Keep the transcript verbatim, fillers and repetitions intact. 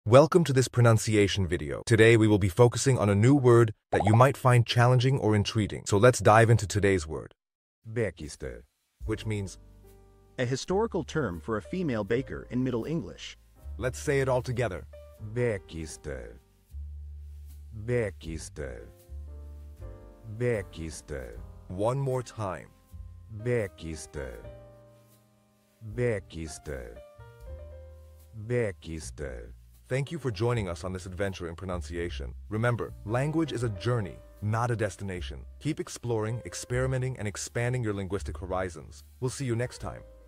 Welcome to this pronunciation video. Today we will be focusing on a new word that you might find challenging or intriguing. So let's dive into today's word. Baxter, which means a historical term for a female baker in Middle English. Let's say it all together. Baxter. Baxter. Baxter. One more time. Baxter. Baxter. Baxter. Thank you for joining us on this adventure in pronunciation. Remember, language is a journey, not a destination. Keep exploring, experimenting, and expanding your linguistic horizons. We'll see you next time.